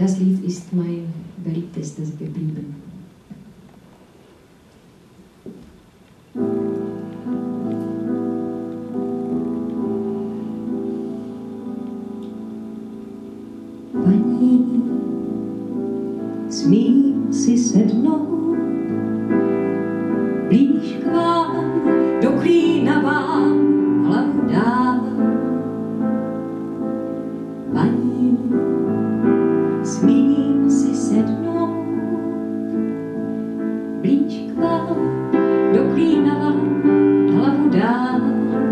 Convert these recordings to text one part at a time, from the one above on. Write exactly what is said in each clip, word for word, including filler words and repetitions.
Das Lied ist mein beliebtestes geblieben. Paní, smím si sednout blíž k vám, do klína vám hlavu dám. Paní, smím si sednout blíž k vám, do klína vám hlavu dám.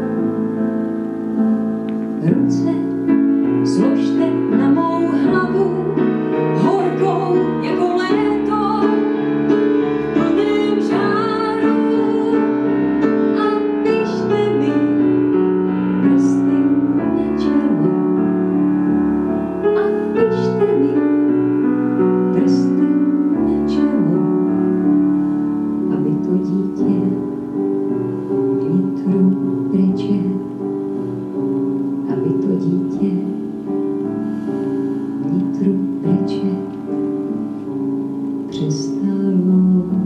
Ruce složte na mou hlavu, horkou jako léto, v plném žáru, a pište mi prsty na čelo, a pište mi prsty na čelo, aby to dítě vnitru breče, aby to dítě vnitru breče přestalo.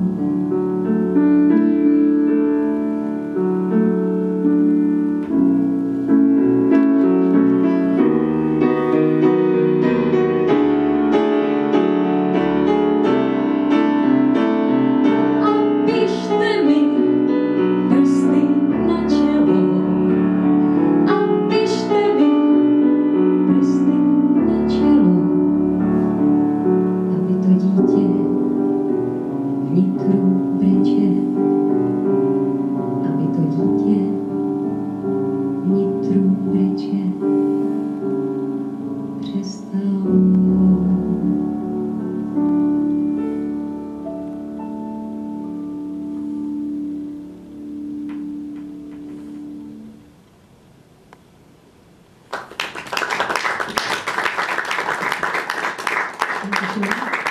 A pište mi prsty na čelo, a pište mi prsty na čelo, aby to dítě vnitru breče, aby to dítě vnitru breče přestalo. Thank you.